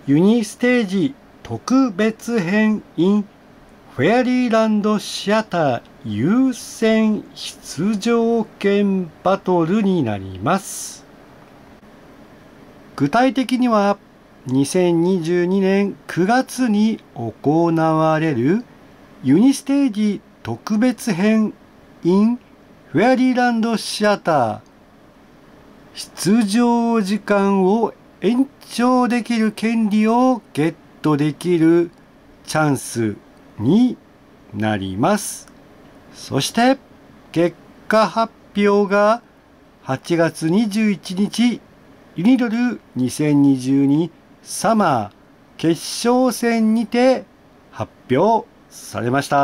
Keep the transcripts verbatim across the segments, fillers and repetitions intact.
ユニステージ特別編 in フェアリーランドシアター優先出場権バトルになります。具体的にはにせんにじゅうにねんくがつに行われるユニステージ特別編 in フェアリーランドシアター出場時間を延長できる権利をゲットできるチャンスになります。そして結果発表がはちがつにじゅういちにちユニドルにせんにじゅうにサマー決勝戦にて発表されました。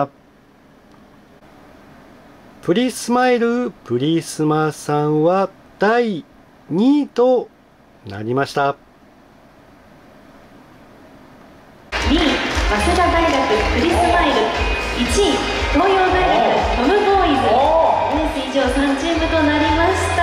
プリスマイルプリスマさんはだいにいとなりました。 にい早稲田大学プリスマイル、いちい東洋大学トムボーイズ、レース以上さんチームとなりました。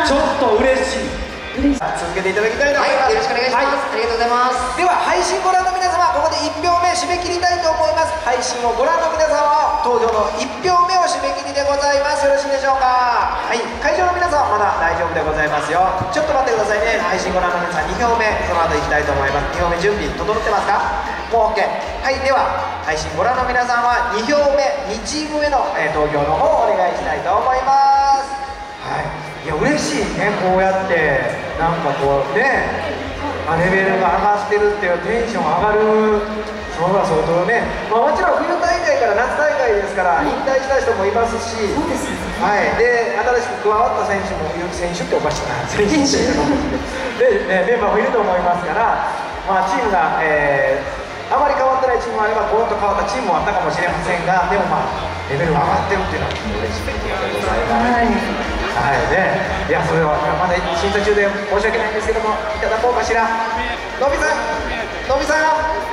ちょっと嬉しい。 嬉しい。 続けていただきたいと思います。 はい、よろしくお願いします。はい、ありがとうございます。 では配信ご覧の皆様、ここでいっぴょうめ締め切りたいと思います。配信をご覧の皆様は投票のいっぴょうめを締め切りでございます。よろしいでしょうか。はい、会場の皆さんはまだ大丈夫でございますよ。ちょっと待ってくださいね。配信ご覧の皆さんにひょうめ、その後いきたいと思います。にひょうめ準備整ってますか。もう OK。 はい、では配信ご覧の皆さんはにひょうめにチーム目の、えー、投票の方をお願いしたいと思います。はい、いや嬉しいね。こうやってなんかこうね、レベルが上がってるっていうテンション上がる。それは相当ね、まあ、もちろん冬大会から夏大会ですから引退した人もいますし、はい、で新しく加わった選手もいる。選手っておかしいな、選手で、ね、メンバーもいると思いますから、まあ、チームが、えー、あまり変わってないチームもあればゴロッと変わったチームもあったかもしれませんが、でもまあレベルが上がってるっていうのは嬉しいことでございます。はいね、いやそれはまだ審査中で申し訳ないんですけども、いただこうかしら。のびさん、のびさん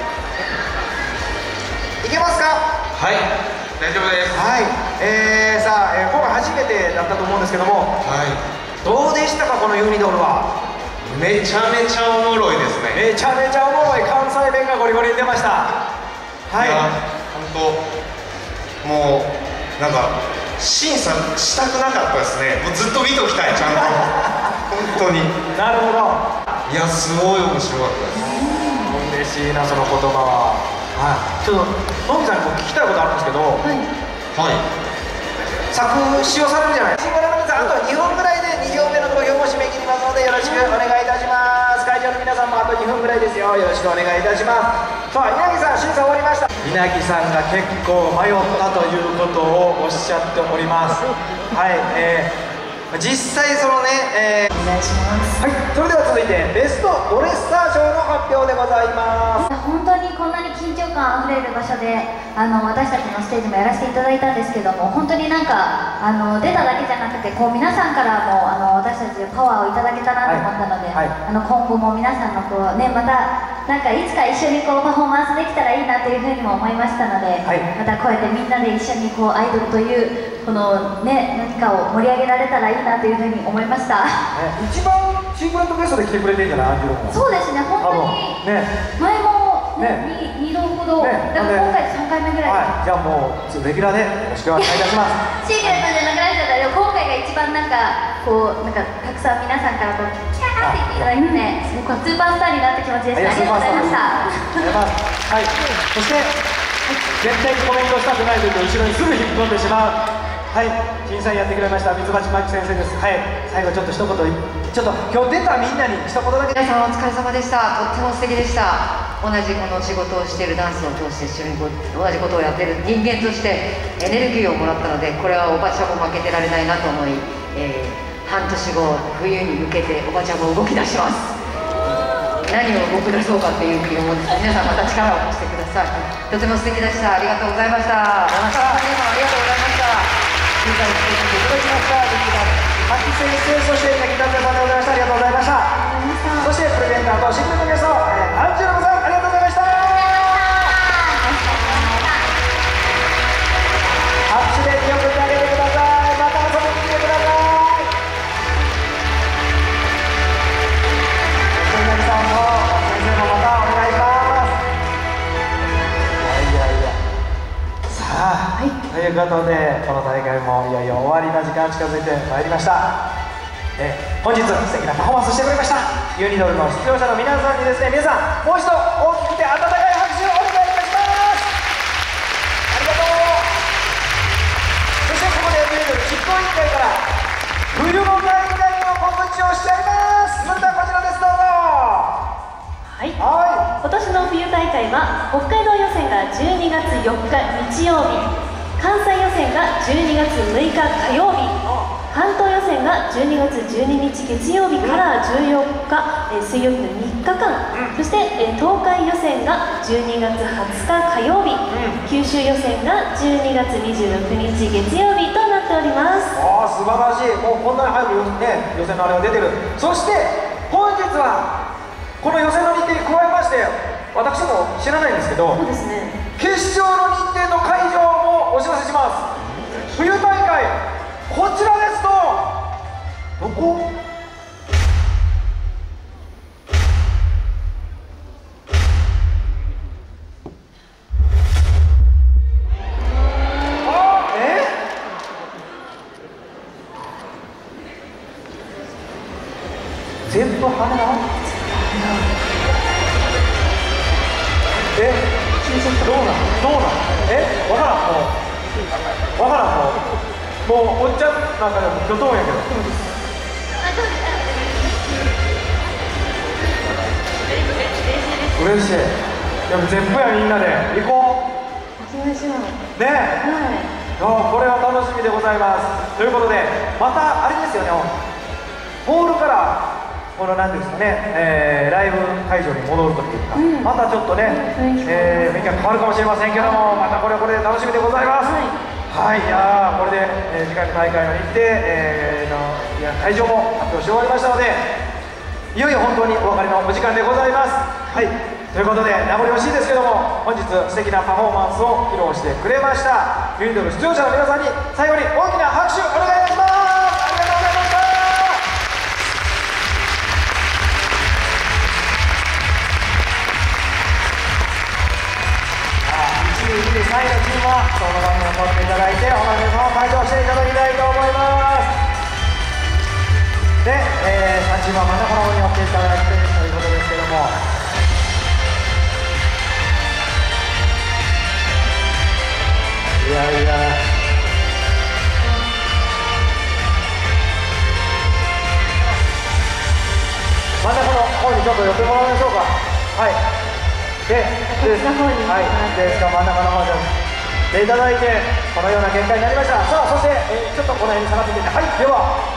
いけますか。 はい、大丈夫です。 はい、えー、さあ、えー、今回初めてだったと思うんですけども、 はい、 どうでしたかこのユニドルは。 めちゃめちゃおもろいですね。 めちゃめちゃおもろい。関西弁がゴリゴリに出ました。はい、 本当もうなんか審査したくなかったですね。もうずっと見ときたい、ちゃんと本当に。 なるほど。 いや、すごい面白かったです。 嬉しいな、その言葉は。はい、ちょっとのびさんに聞きたいことあるんですけど、はい、 はい、 作詞をされるじゃないですか。あとにふんぐらいでにひょうめの投票も締め切りますのでよろしくお願いいたします。会場の皆さんもあとにふんぐらいですよ。よろしくお願いいたします。さあ、稲城さん審査終わりました。稲城さんが結構迷ったということをおっしゃっております。はい、えー、実際そのね、えー、 お願いします。 はい、それでは続いてベストドレッサー賞の発表でございます。 本当にこんなに緊張感あふれる場所であの私たちのステージもやらせていただいたんですけども、本当になんかあの出ただけじゃなくてこう皆さんからもあの私たちパワーをいただけたなと思ったので、はいはい、あの今後も皆さんのこう、ね、またなんかいつか一緒にこうパフォーマンスできたらいいなというふうにも思いましたので、はい、またこうやってみんなで一緒にこうアイドルというこの、ね、何かを盛り上げられたらいいなというふうに思いました。 一番シークレットゲストで来てくれてんじゃない、アンジュロも。そうですね、本当に、ね、前も、ね、にどほど、ね、だから今回さんかいめぐらい、はい、じゃあもうレギュラーでよろしくお願いいたしますシークレットじゃなくなっちゃった。でも今回が一番なんかこうなんかたくさん皆さんからこうキャーって言っていただいてね、スーパースターになった気持ちでした。ありがとうございました。はい、そして絶対にコメントしたくないというと後ろにすぐ引っ込んでしまう、はい、審査員やってくれました三橋真紀先生です。はい、最後ちょっと一言、ちょっと今日出たみんなに一言だけ。 皆さんお疲れ様でした。とっても素敵でした。同じこの仕事をしているダンスを通して一緒に同じことをやっている人間としてエネルギーをもらったので、これはおばちゃんも負けてられないなと思い、えー、半年後冬に向けておばちゃんも動き出します。何を動き出そうかっていうふうに思って皆さんまた力を貸してください。とても素敵でした。ありがとうございました。皆さんありがとうございました。審査員していただきました劇団真紀先生、そして劇団さんでございました。ありがとうございました。 そしてプレゼンターと新聞のゲスト、アンジュロムさん、ありがとうございました。拍手で見送ってあげてください。また遊びに来てください。そして稲城さんも先生もまたお願いします。 ことでこの大会もいよいよ終わりの時間近づいてまいりました。え本日素敵なパフォーマンスしてくれましたユニドルの出場者の皆さんにですね、皆さんもう一度大きくて温かい拍手をお願いいたします。ありがとう。そしてここでユニドル執行委員会から冬の大会の告知をしちゃいます。それではこちらです、どうぞ。 はい、はい、今年の冬大会は北海道予選がじゅうにがつよっか日曜日、関西予選がじゅうにがつむいか火曜日、関東予選がじゅうにがつじゅうににち月曜日からじゅうよっか、えー、水曜日のみっかかん、そして、えー、東海予選がじゅうにがつはつか火曜日、九州予選がじゅうにがつにじゅうろくにち月曜日となっております。 ああ素晴らしい。もうこんなに早く、ね、予選のあれが出てる。そして本日はこの予選の日程に加えまして私も知らないんですけど、 そうですね、 決勝の日程の会場もお知らせします。冬大会こちらですと、どこ？あえ全部羽田？えどうなんどうなんえわからん、もうわからん、もうもうおっちゃんなんかでも巨頭やけど嬉しい。でも全部や、みんなで行こう。 行きましょう。 ねえ、はい、これは楽しみでございます。ということでまたあれですよね、ホールからこの何ですかね、えー、ライブ会場に戻るというか、うん、またちょっとね、えー、雰囲気が変わるかもしれませんけども、またこれはこれで楽しみでございます。はい、はい、いやーこれで、えー、次回の大会の日程、えー、のいや会場も発表し終わりましたので、いよいよ本当にお別れのお時間でございます。はい、ということで名残惜しいですけども、本日素敵なパフォーマンスを披露してくれましたユニドル出場者の皆さんに最後に大きな拍手お願いいたします。ありがとうございました。いちい、にい、さんいのチームはその場に残っていただいて他の皆様を退場していただきたいと思います。で、えー、さんチームは真ん中の方に寄っていただいてということですけども、いやいや真ん中の方にちょっと寄ってもらいましょうか。はい、で、で、はい、ですか、真ん中の方にでいただいてこのような結果になりました。さあ、そして、えー、ちょっとこの辺に下がってみて、はい、では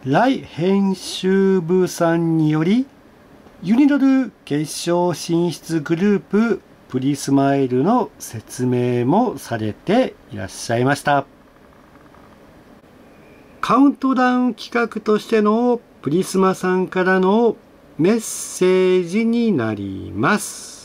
来編集部さんによりユニドル決勝進出グループプリスマイルの説明もされていらっしゃいました。カウントダウン企画としてのプリスマさんからのメッセージになります。